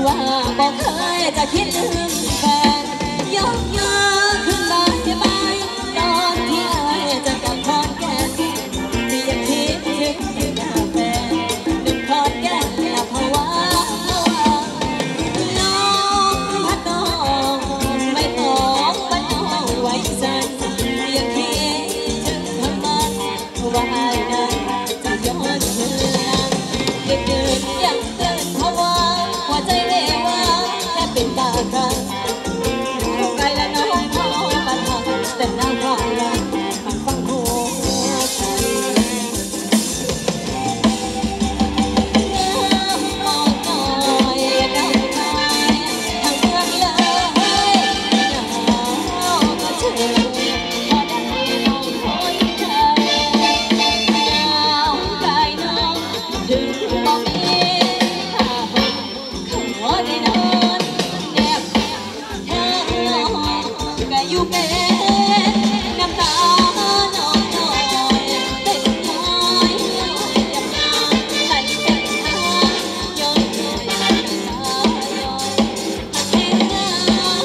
ว่าบอกเคยจะคิดลืมแฟนยกยอขึ้นบายบายตอนที่อายจะกลับคอนแก่นที่ยังคิดถึงหน้าแฟนหนึ่งคอนแก่นอย่าภาวะน้องพัดน้องไม่ต้องไม่ต้องไว้ใจยังคิดถึงคำมันว่าอายนั้นจะย้อนคืนเด็กเดินยังเดินภาวะหัวใจเรวาแค่เป็นตากันไกลและน้องเขาปัญหาแต่น้ำความรักมันฟังหัวใจมองหน่อยน้ำตาทางเมืองเลยหนาวก็เชิญพอได้น้องคนไทยหนาวกายน้องถึงบอกมีผ้าห่มขอได้นอนแนบเธอก็อยู่เป็นน้ำตาน้องน้อยเด็กน้อยยังงามไหลเต็มทางย้อนย้อนตาย้อนเห็นเงา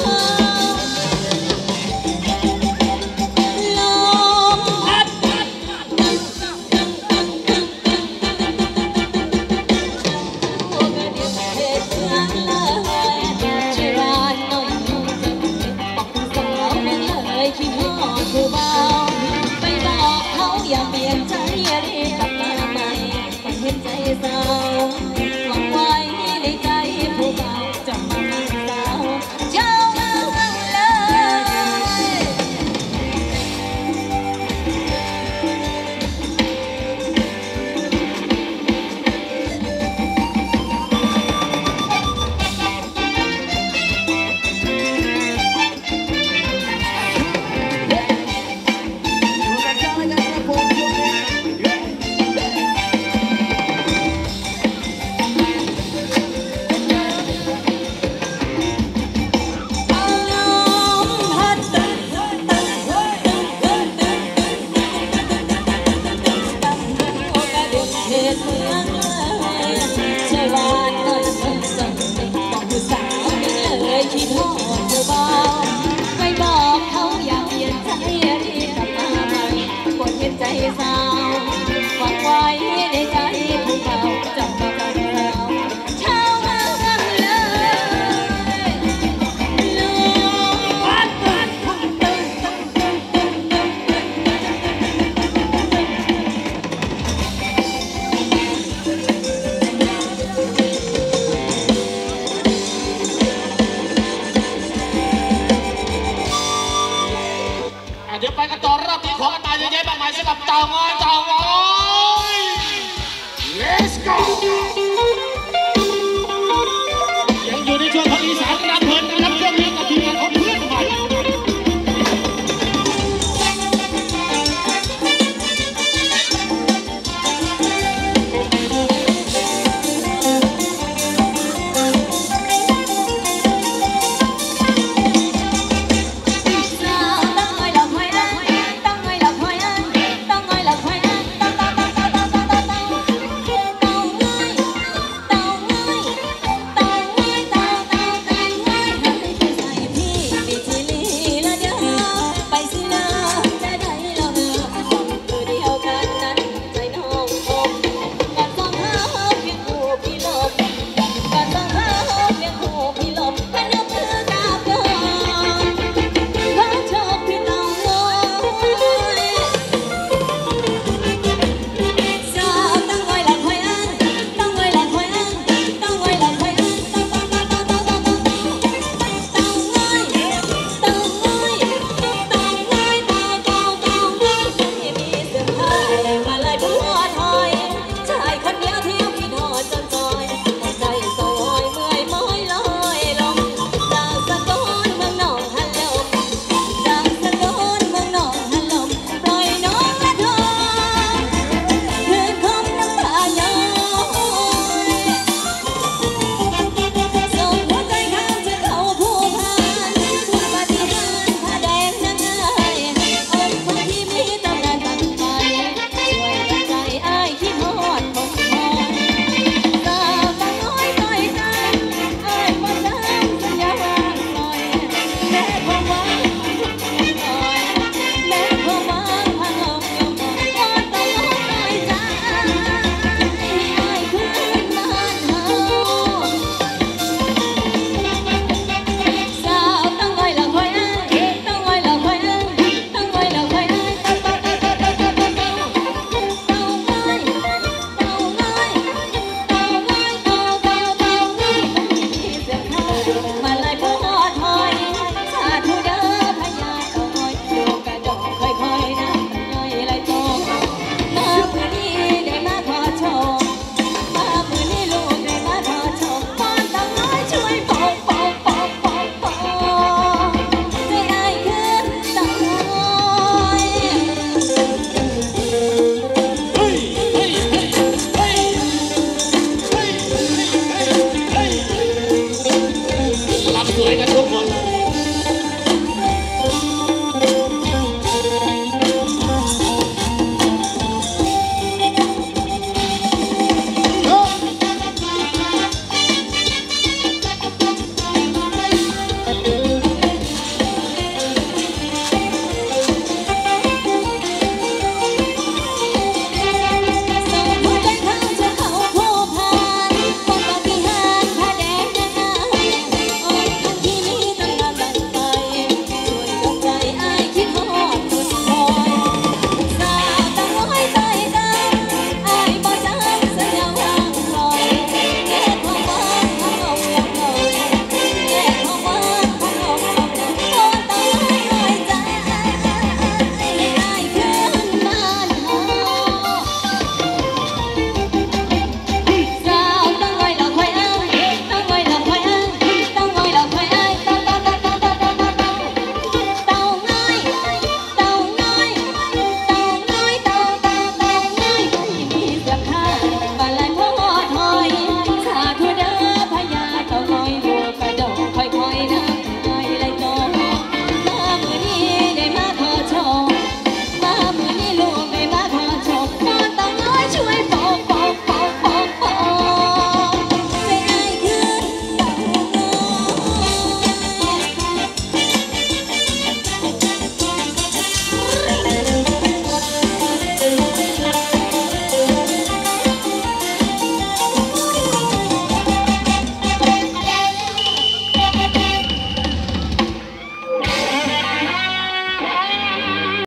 ลมพัดตัวกระเดียวเหตุเพื่อนเลยช่วยร้านหน่อยบอกคุณสาวไม่เลยคิดฮอดผู้เบาไปบอกเขาอย่าเปลี่ยนใจรีบกลับมาใหม่ต้องเห็นใจสาวหวังไว้ในใจผู้เบาจะมาสาวเจ้าเลย เอาลมพัดตึ้งตึ้งตึ้งตึ้งตึ้งตึ้งตึ้งตึ้งตั้งหัวกระดิ่งเหตุเมืองเลยช่วยหวานหน่อยส่งบอกผู้สาวไม่เลยคิดฮอดผู้เบาไปบอกเขาอย่าเปลี่ยนใจรีบกลับมาใหม่ปวดเห็นใจสาว